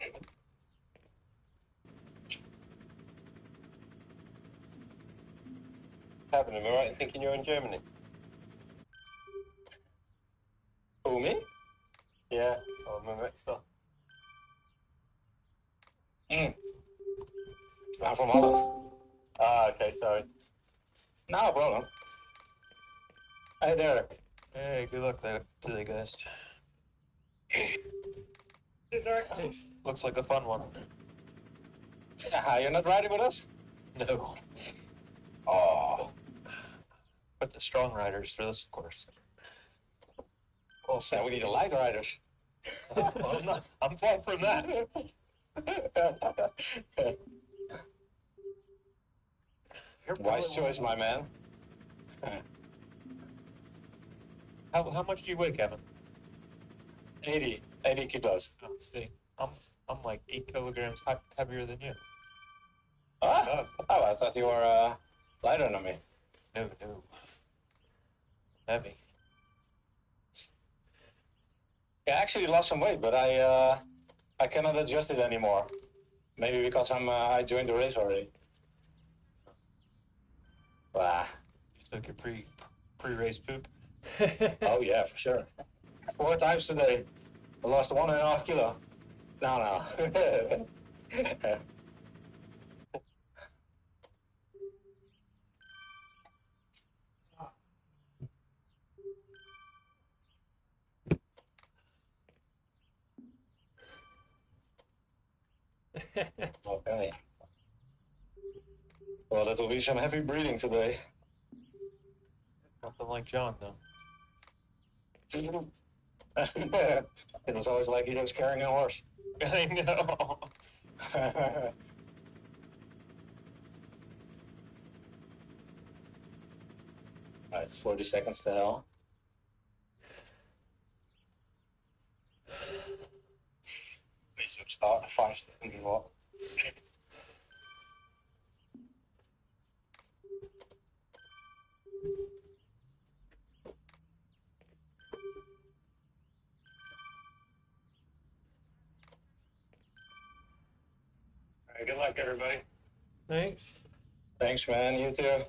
Happened, am I right in thinking you're in Germany? Who, me? Yeah, I remember it still. I'm from Holland. Ah, okay, sorry. No problem. Hey, Derek. Hey, good luck today, guys. Hey, Derek. Looks like a fun one. You're not riding with us? No, Oh. but the strong riders for this course. Well, Sam, we need the light riders. Well, I'm far from that. Wise choice, my man. How much do you weigh, Kevin? 80 kilos. Oh, see, I'm like 8 kilograms heavier than you. Ah? Oh, I thought you were lighter than me. No, heavy. Yeah, I actually lost some weight, but I cannot adjust it anymore. Maybe because I joined the race already. Wow. You took your pre-race poop. Oh yeah, for sure. 4 times today. I lost 1.5 kilo. No. Okay. Well, that will be some heavy breathing today. Nothing like John, though. It was always like he was carrying a horse. I know. Alright, it's 40 seconds to hell. Basic start, 5 seconds walk. Alright, good luck, everybody. Thanks. Thanks, man. You too.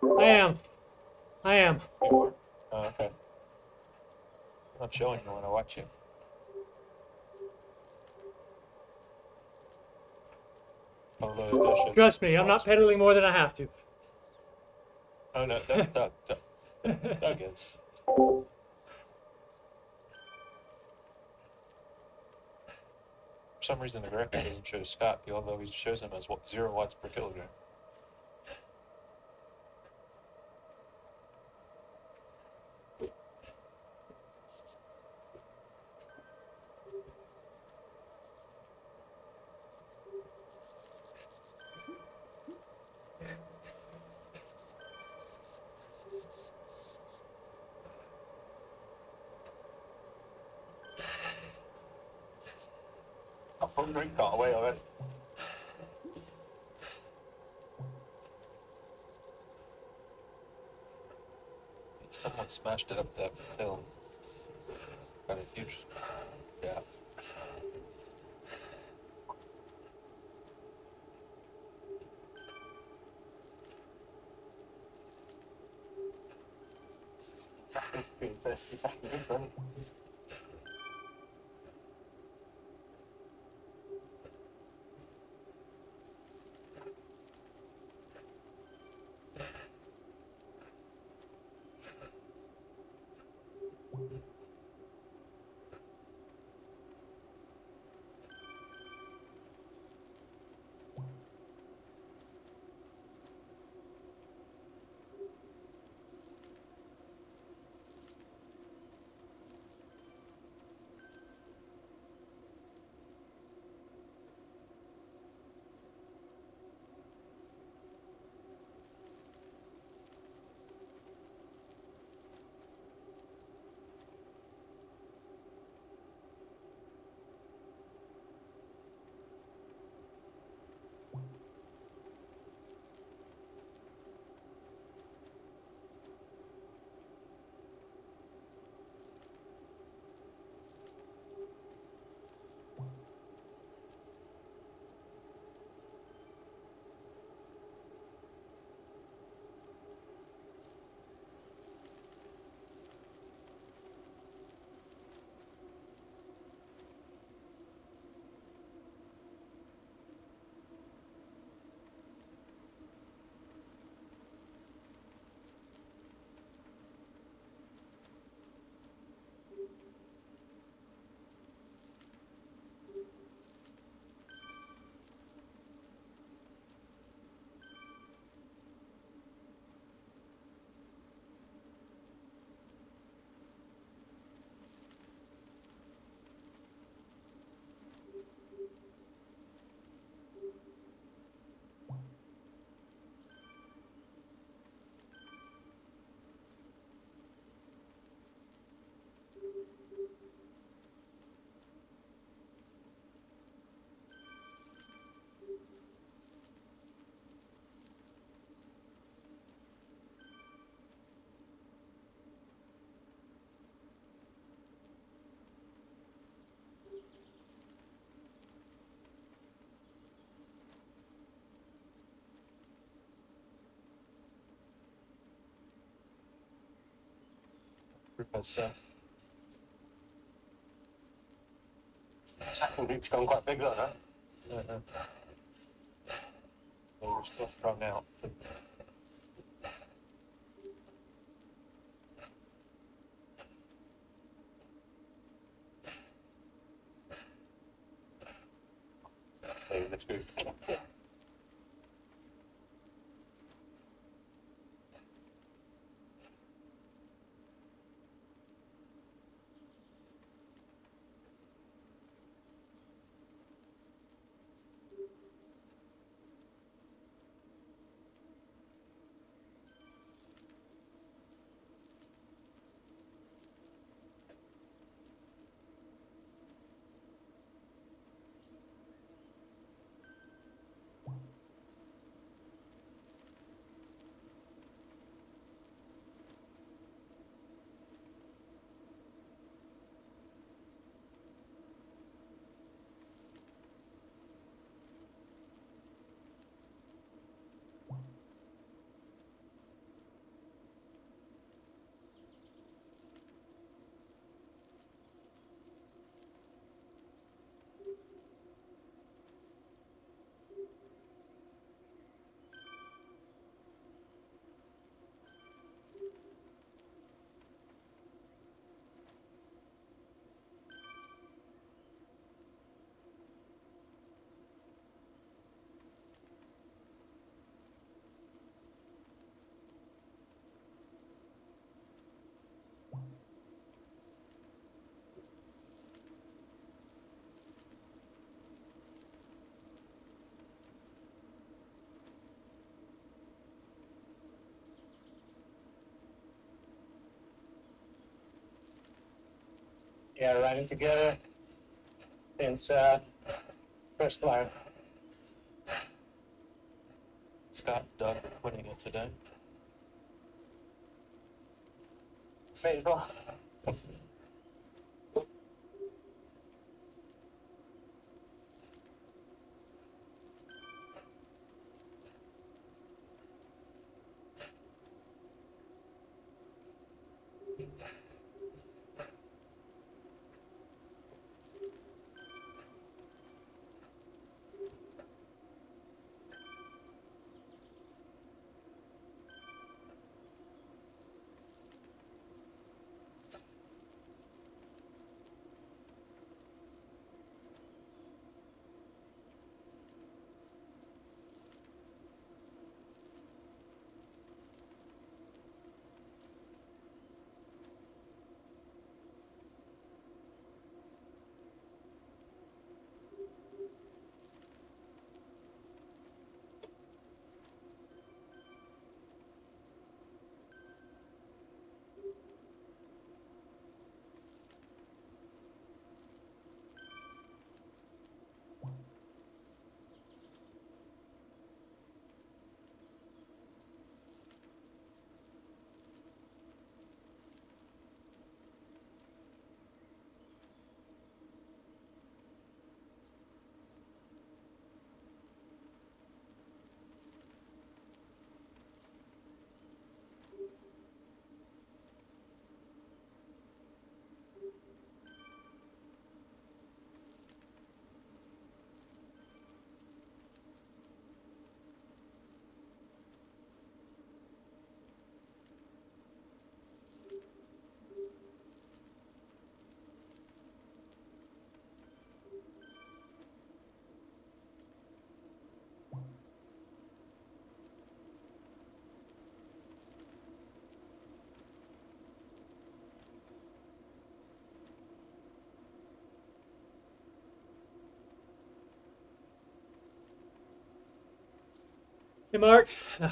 I am. I am. You are? Oh, okay. I'm not showing you when I watch you. Although it does show Trust me, I'm not pedaling more than I have to. Oh no, that's Doug. Doug is. For some reason the graphic doesn't show Scott, although he shows him as 0 watts per kilogram. That full drink got away already. Someone smashed it up that hill. Got a huge gap. Because Second group's gone quite big, though, no? they were still strung out. So let's go. Yeah, riding together since first flight. Scott and Doug are twinning it today. Baseball. Hey, Mark.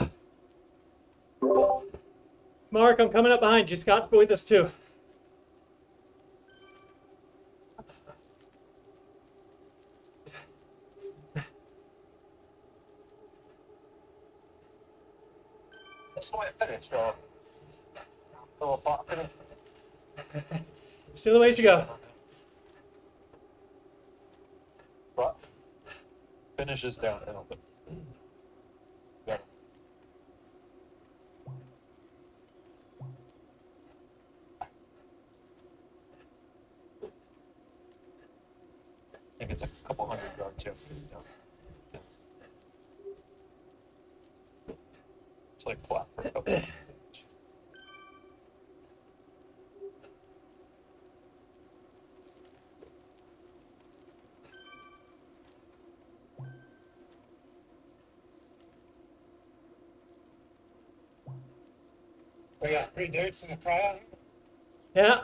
Mark, I'm coming up behind you. Scott's with us too. That's why I finished, or so far finished. Still a ways to go. What? Finishes downhill, but yeah. I think it's a couple hundred yards here. Yeah. It's like flat for a couple. We got 3 dirts in the cryo. Yeah.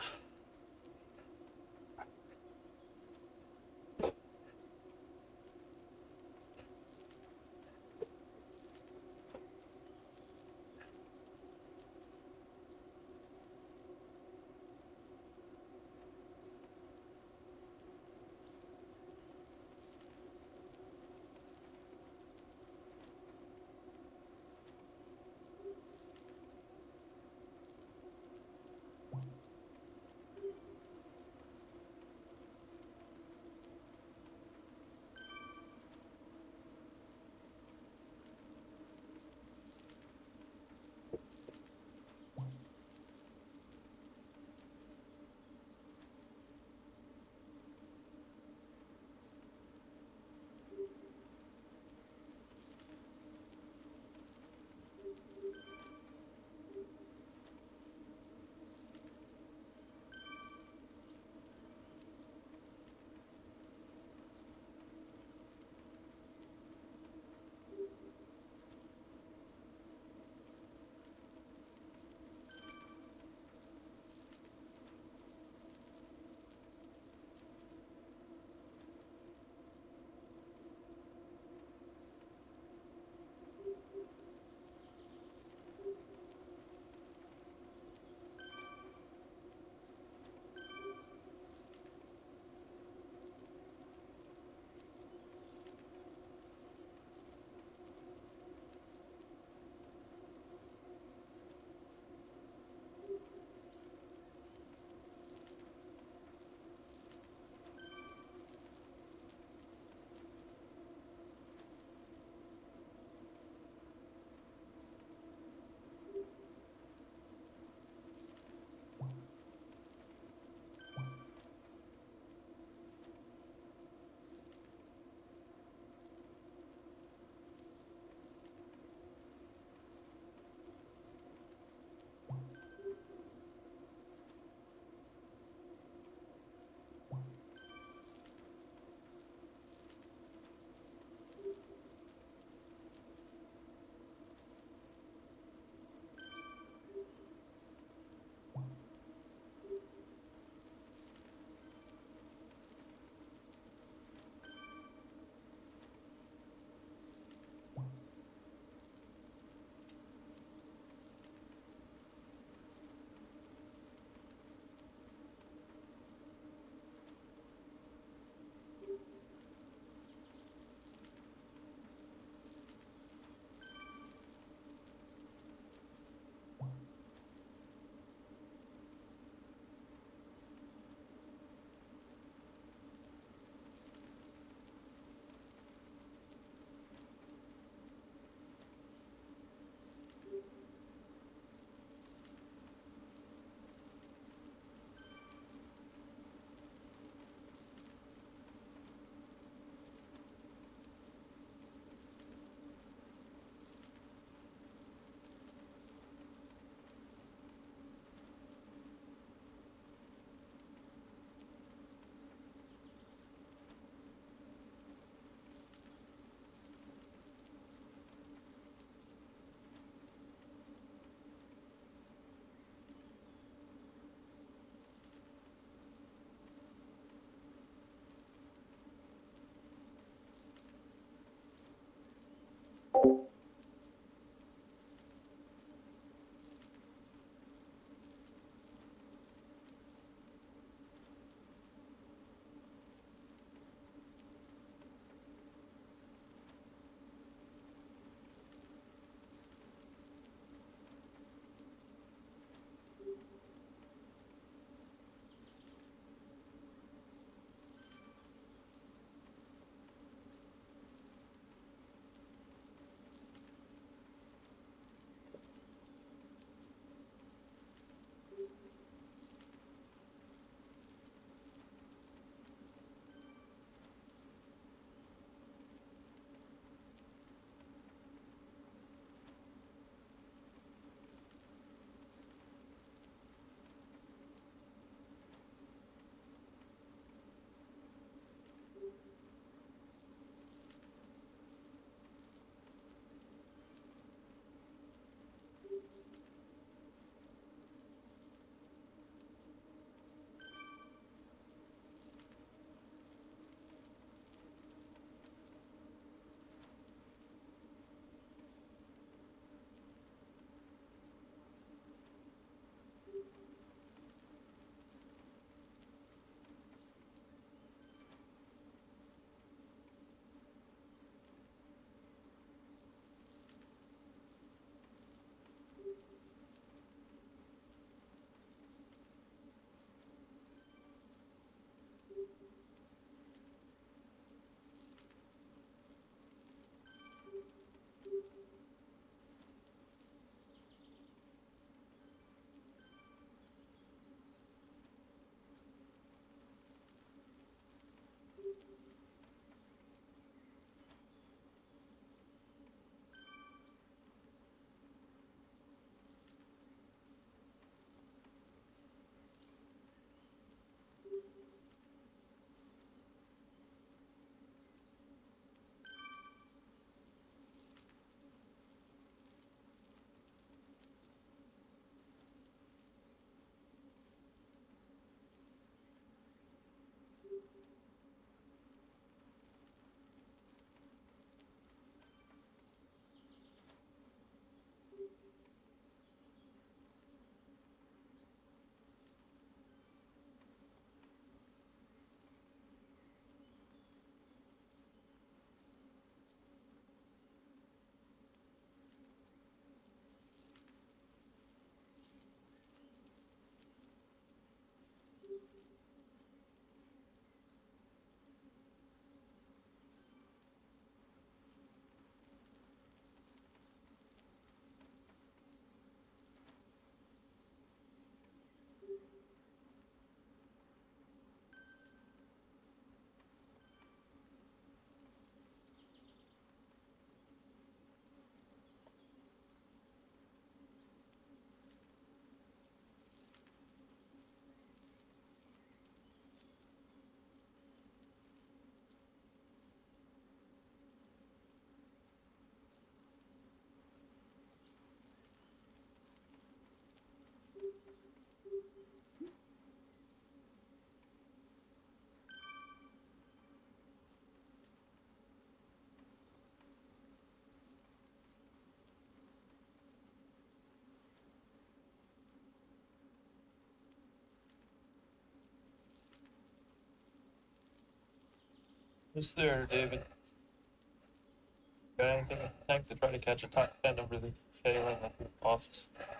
Who's there, David? Got anything in the tank to try to catch a top 10 over the KLM? That'd be awesome.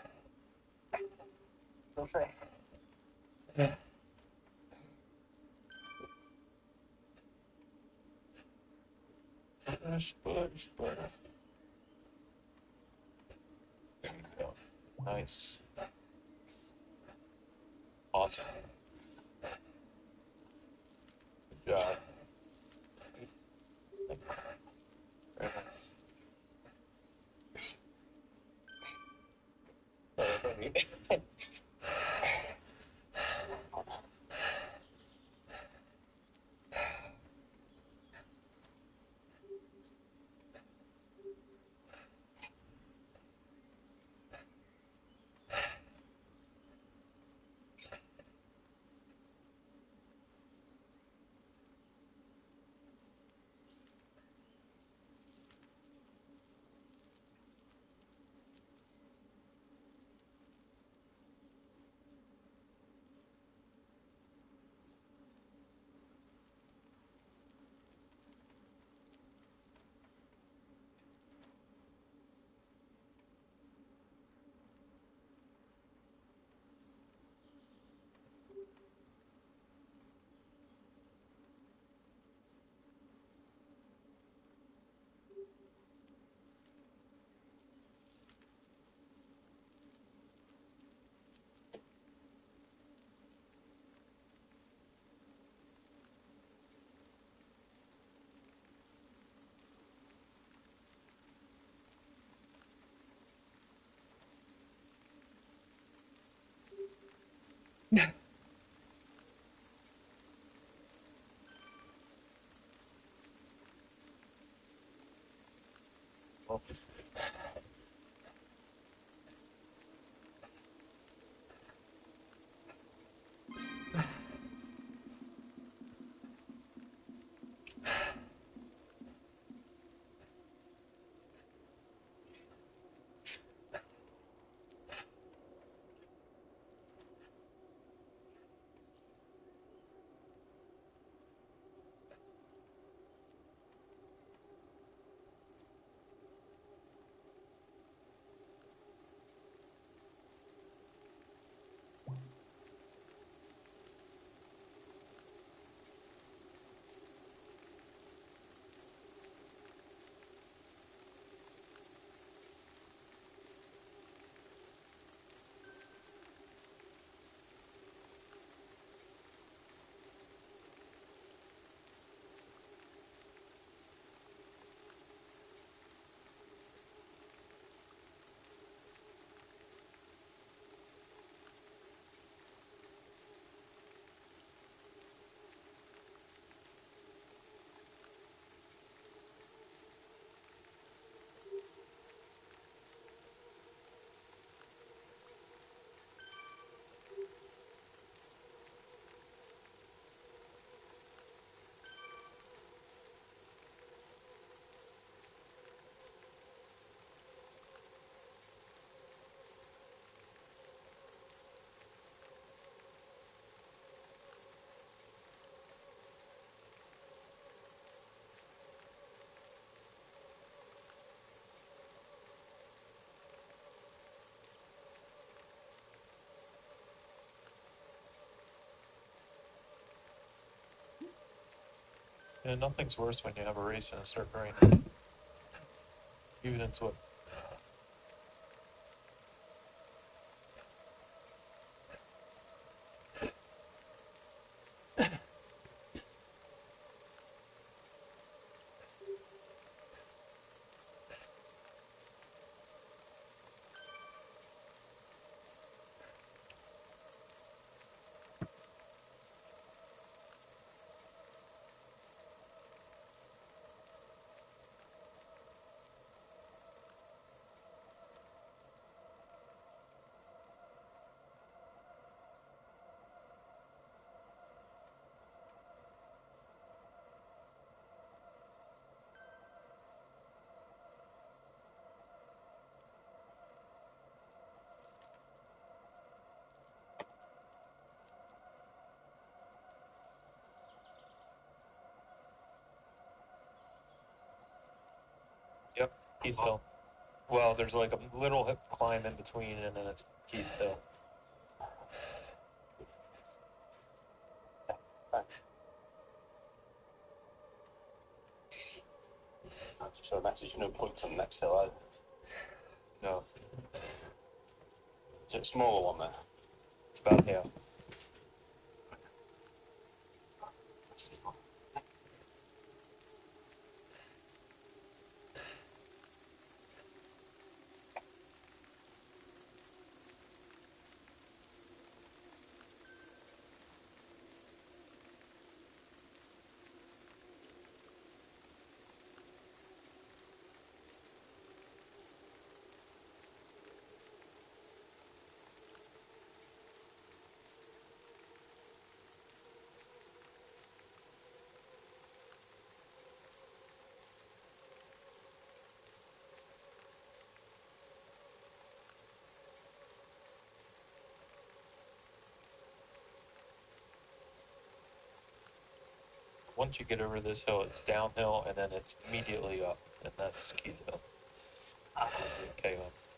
Okay. Push. There you go. Nice. Awesome. Good job. Very nice. Well, yeah, nothing's worse when you have a race and it starts raining. Even into it. Keithville. Well, there's like a little hip climb in between, and then it's Keithville. So that's no point on next hill either. No, Is it a smaller one then? it's about half. Once you get over this hill, it's downhill, and then it's immediately up, and that's Keithville. Okay,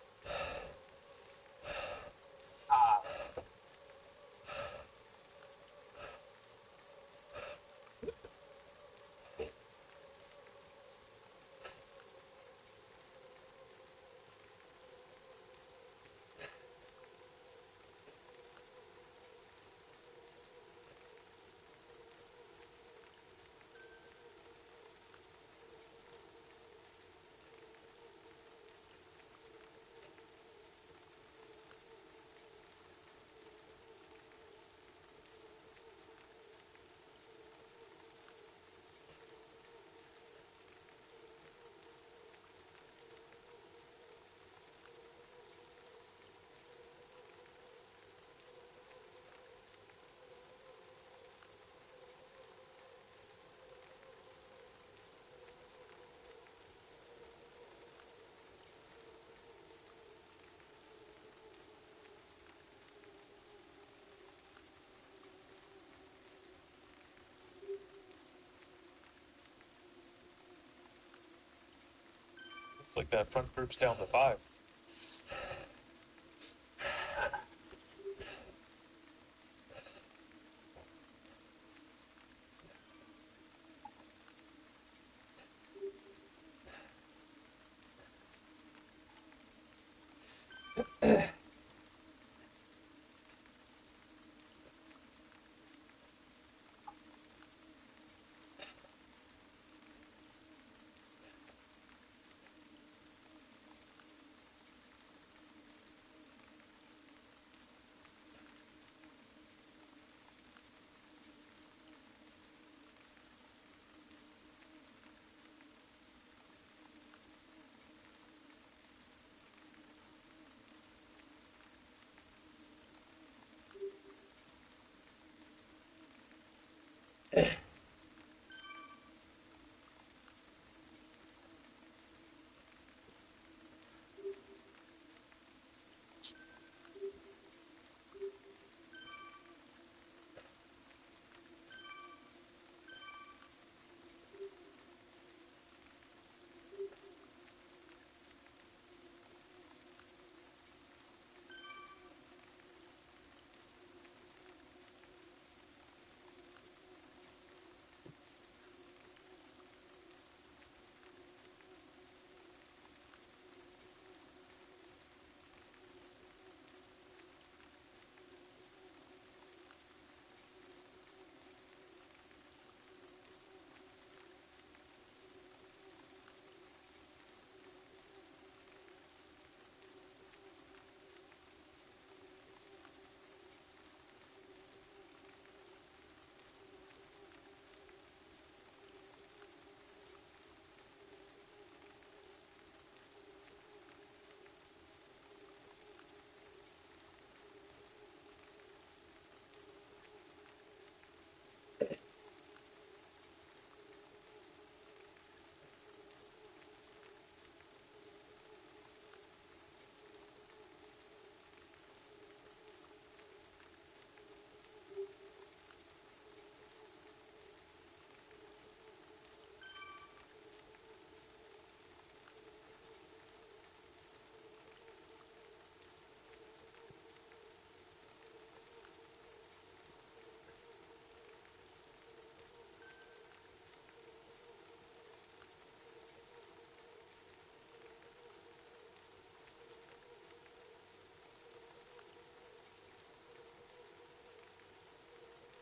looks like that front group's down to 5.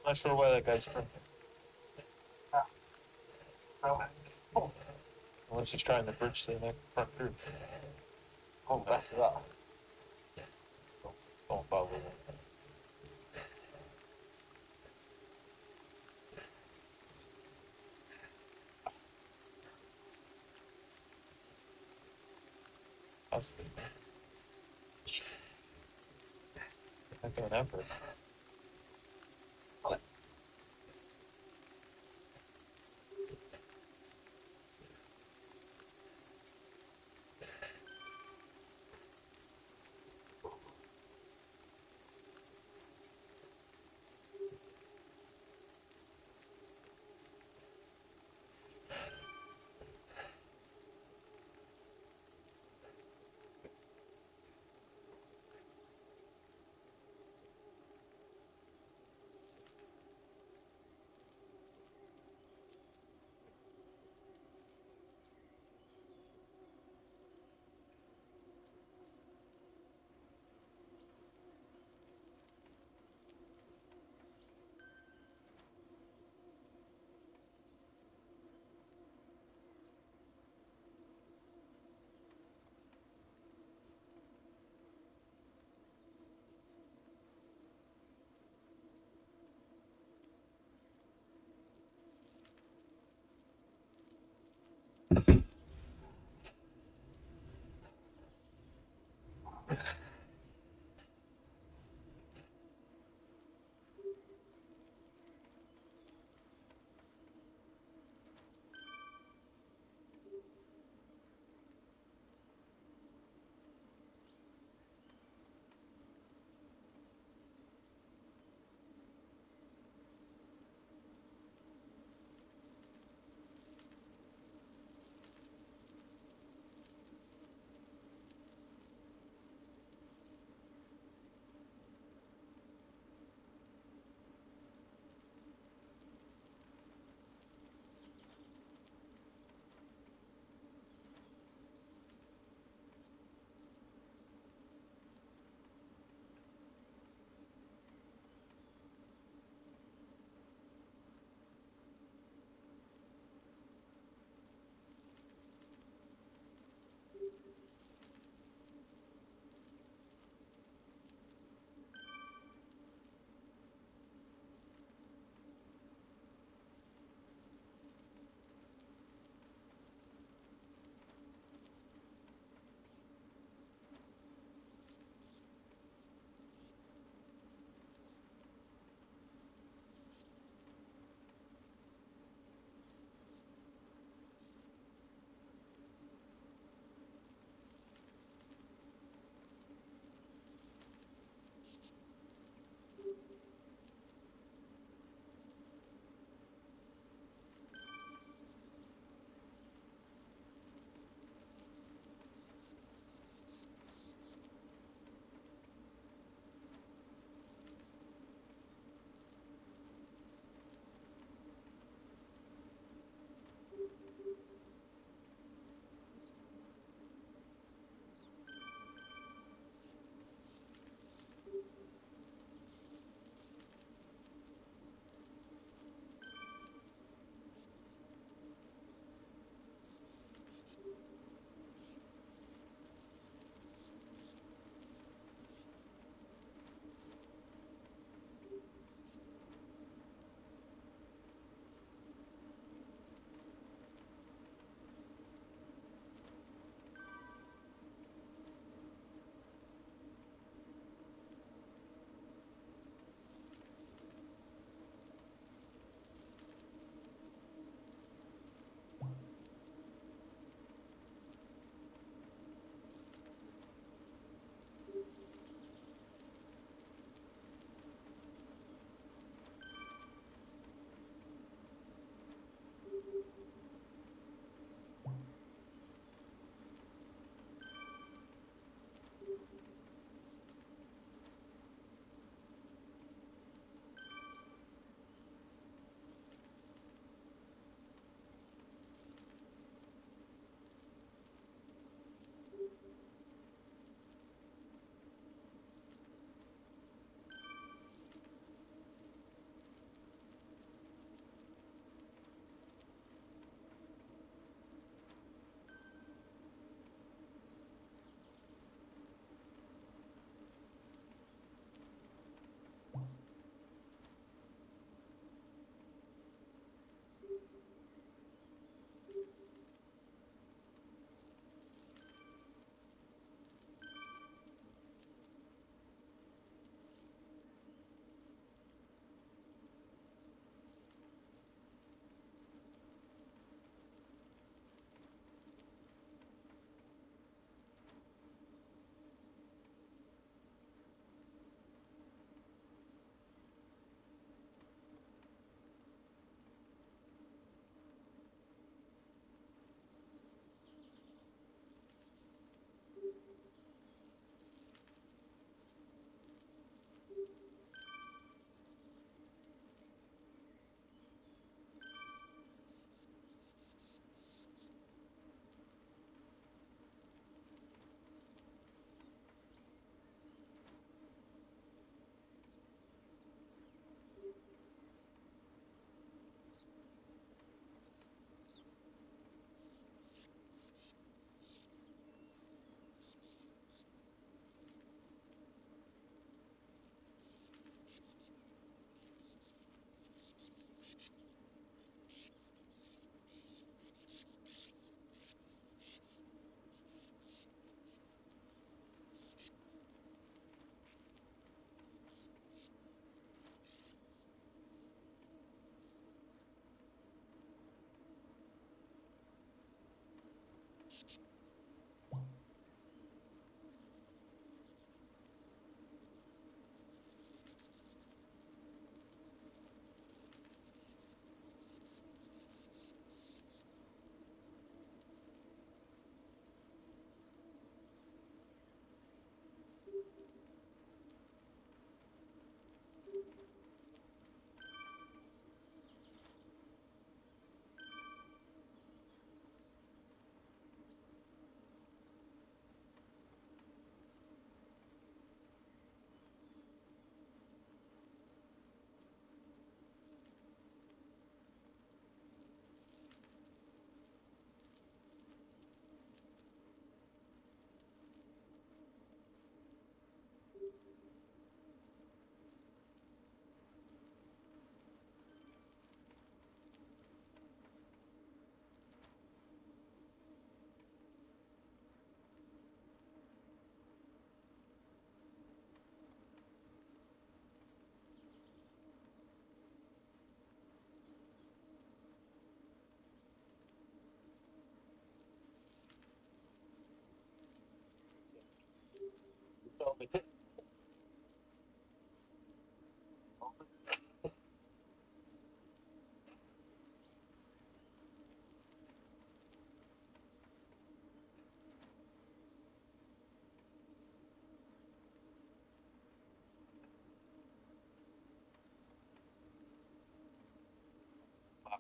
Not sure why that guy's sprinting. Unless he's trying to bridge to the next front group. Oh, better that. Don't follow him. Possibly. Not going effort.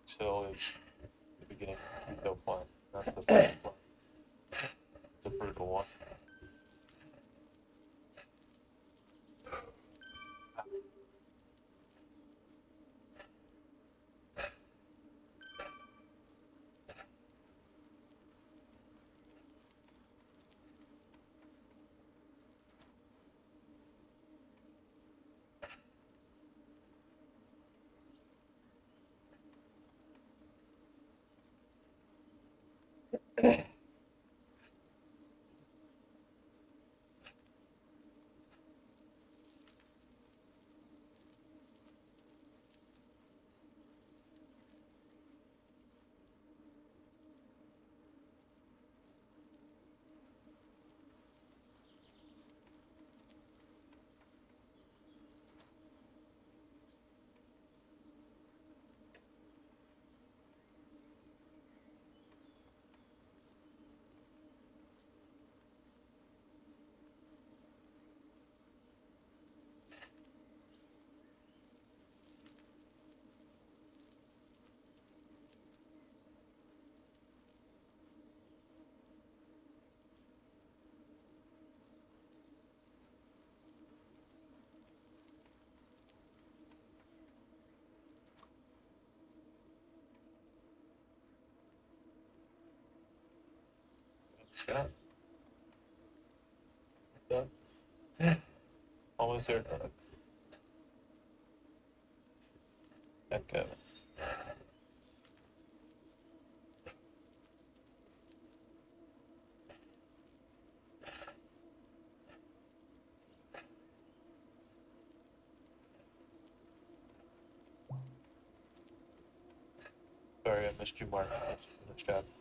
Box Hill is the beginning of the hill plan. That's the first one. It's a brutal one. Yeah. Done. Almost there, Doug. And Kevin. Sorry, I missed you, Mark. It's in the chat.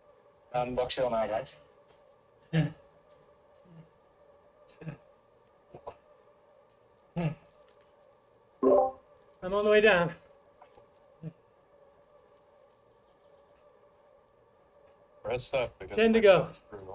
On Box Hill now, guys. I'm on the way down. Rest up because 10 to next go. one's brutal.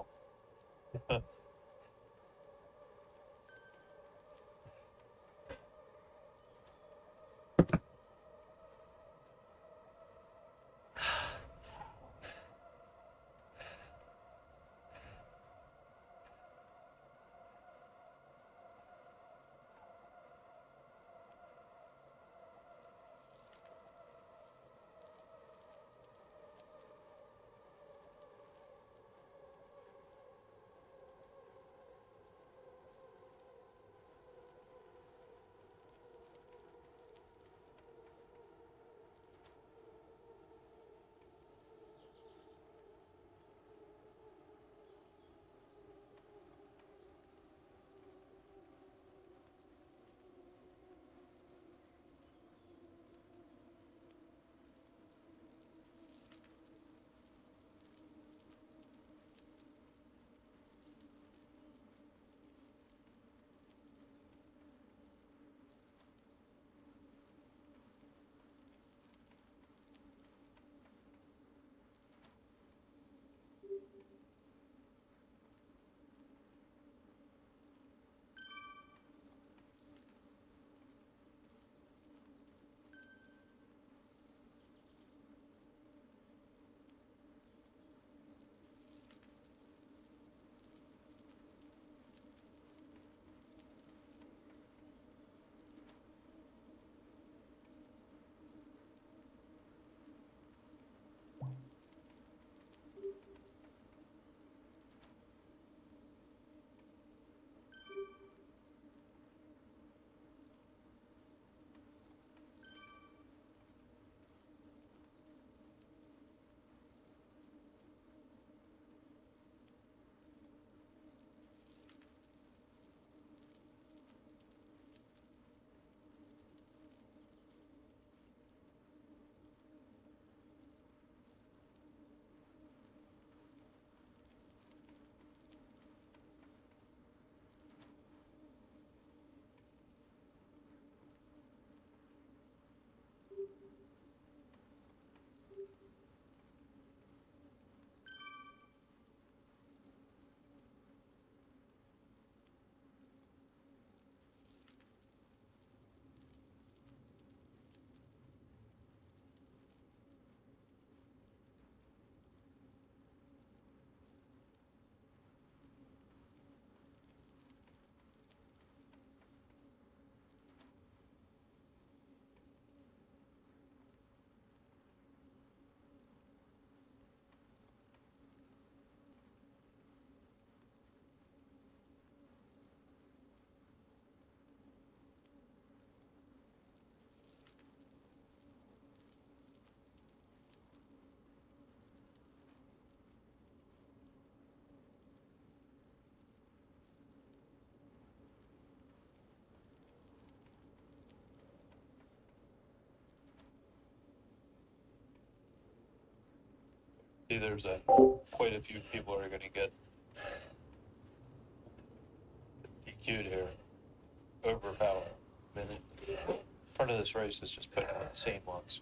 See, there's quite a few people are going to get DQ'd here. Overpower. I mean, part of this race is just putting on the same ones.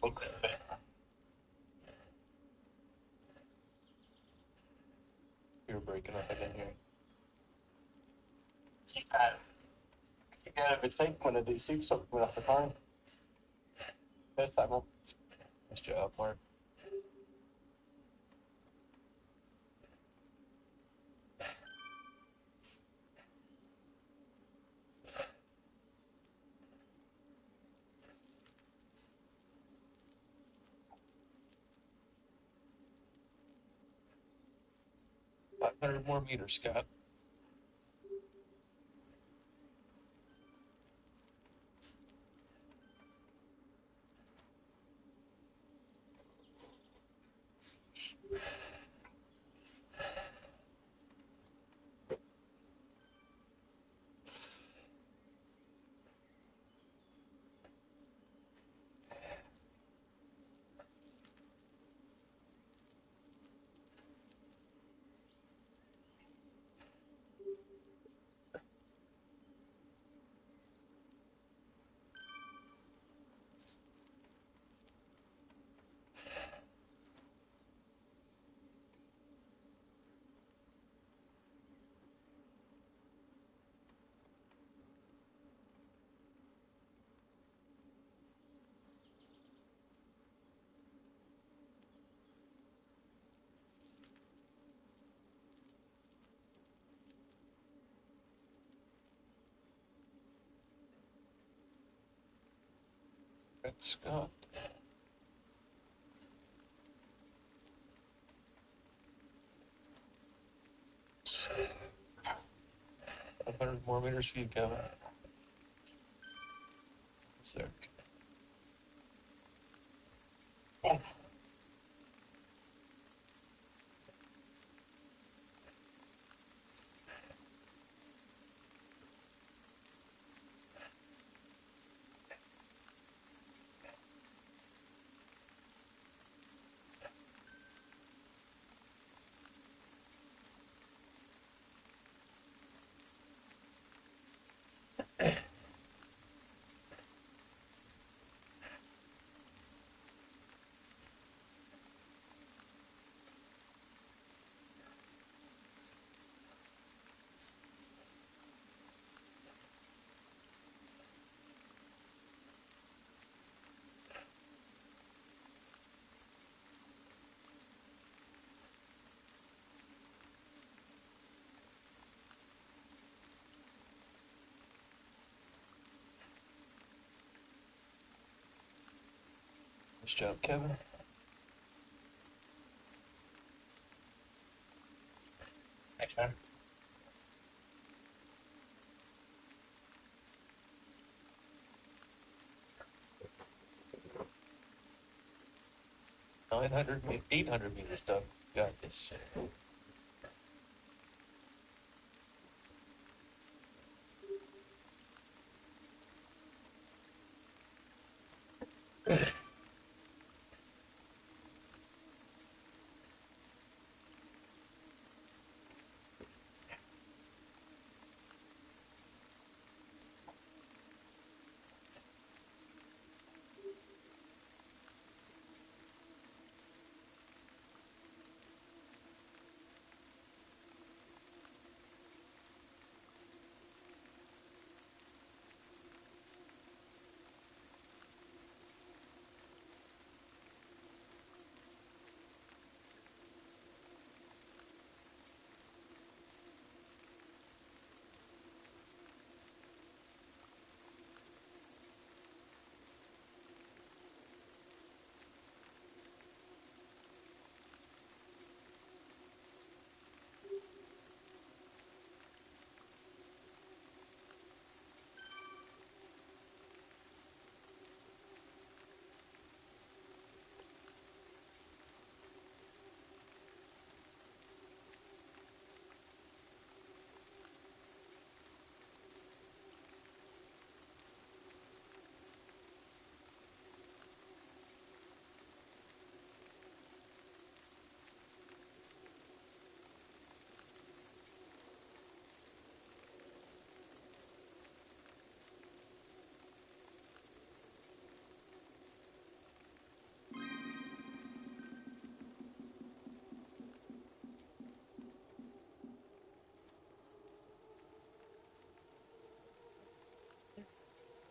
You're breaking up again here. Yeah, if it's taken when I do see something off the phone. There's that one. Nice job, Mark. Five 500 more meters, Scott. Red Scott. Five 500 more meters for you, Kevin. Sir. Nice job, Kevin. Thanks, man. $900, 800 meters, Doug. Got this.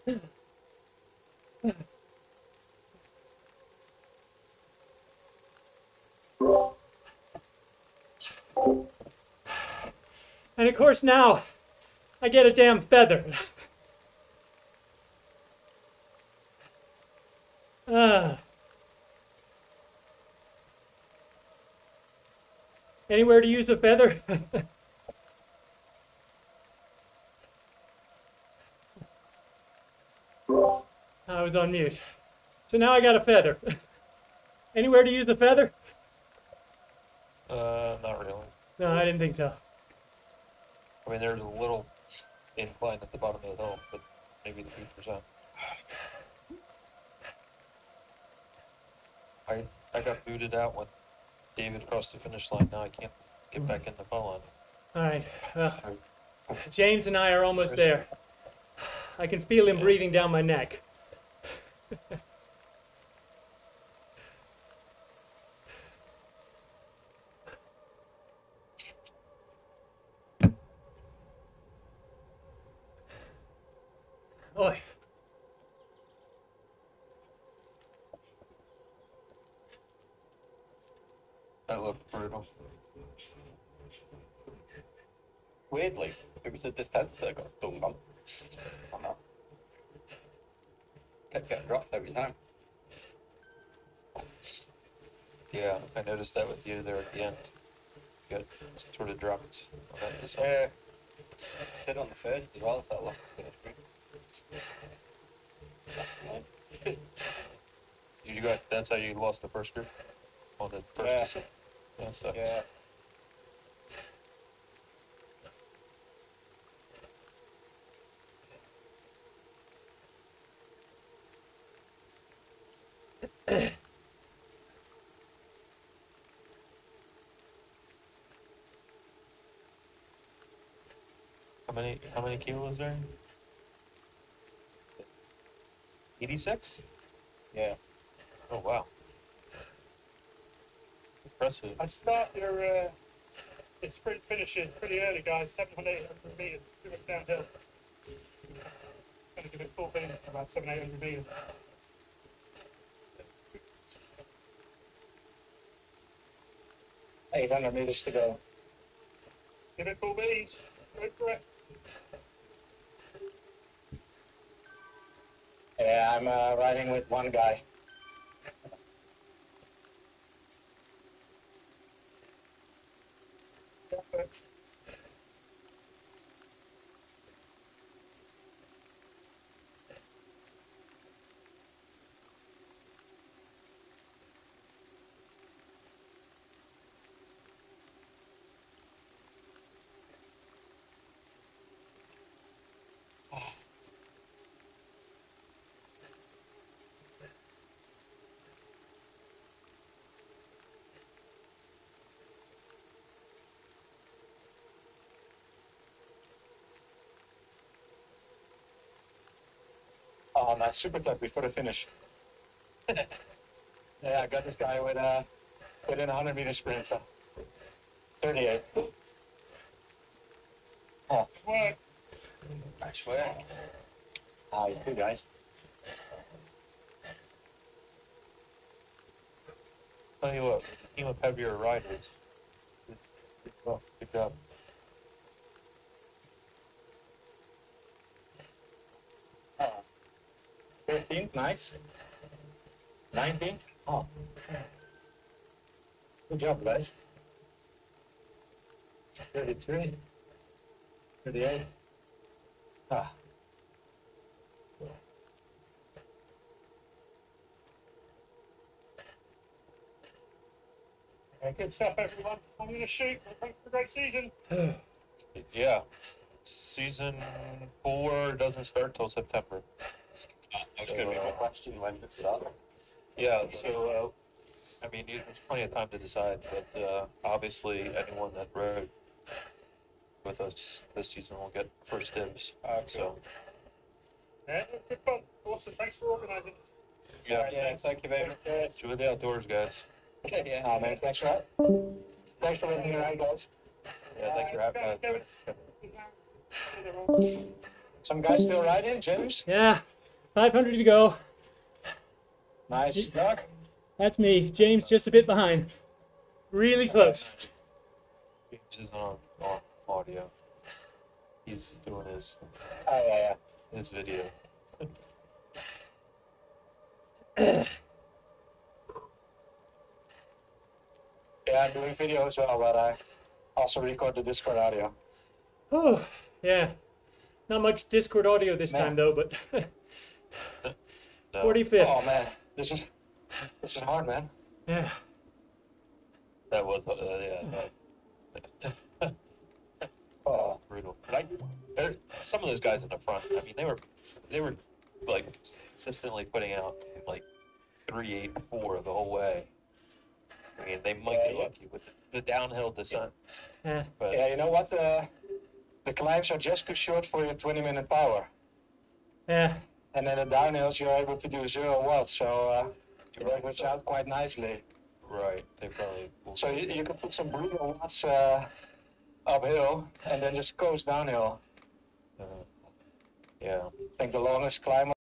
And of course now, I get a damn feather. Anywhere to use a feather? I was on mute. So now I got a feather. Anywhere to use a feather? Not really. No, I didn't think so. I mean, there's a little incline at the bottom of the hill, but maybe 3%. I got booted out when David crossed the finish line. Now I can't get back in the phone line. All right. James and I are almost there. I can feel him breathing down my neck. Oi. That looked brutal. Weirdly, it was a defence that got stung on. I don't know. Kept getting dropped every time. Yeah, I noticed that with you there at the end. You got sort of dropped on that this side. Yeah. Did on the first as well, so I lost the first group. You got, that's how you lost the first group? On the first Yeah. descent? That sucks. Yeah. How many kilos there? 86? Yeah. Oh wow. Impressive. I'd start your sprint finishing pretty early, guys. 700, 800 meters, pretty much downhill. Going to give it full beam for about 700, 800 meters. Eight 800 meters to go. Give it full beams. Go for it. Yeah, I'm riding with one guy. Go for it. Oh, nice super tuck before the finish. Yeah, I got this guy with within a 100 meter sprint, so 38. Oh, Work. nice work. Ah, you two guys. Tell you what, a team of heavier riders. Good job. Oh. 13th, nice. 19th. Oh. Good job, guys. 33. 38. Ah. Good stuff, everyone. I'm going to shoot. Thanks for the great season. Yeah. Season 4 doesn't start till September. That's going to be my question when to start. Yeah, so, I mean, there's plenty of time to decide, but obviously anyone that rode with us this season will get first dibs. So, Yeah, good fun. Awesome. Thanks for organising. yeah, Yeah, thank you very much. enjoy the outdoors, guys. Yeah. Oh, man, thanks for that. Thanks for letting me ride, guys. Yeah, thanks for having us. Kevin. Some guys still riding, James? Yeah, 500 to go. Nice, Doug. That's me. James just a bit behind. Really close. James is on audio. He's doing his Oh, yeah. video. Yeah, I'm doing video as well, but I also record the Discord audio. Oh, yeah. Not much Discord audio this time, though, but No, 45th. Oh man, this is hard, man. Yeah. that was yeah. Oh, Brutal. But some of those guys in the front, I mean, they were like consistently putting out like 3.84 the whole way. I mean, they might get lucky with the downhill descents, Yeah. but yeah, you know what? The climbs are just too short for your 20-minute power, Yeah. and then the downhills you're able to do 0 watts, so you average out quite nicely. right, they probably will. So you can put some brutal watts uphill and then just coast downhill. Yeah. I think the longest climb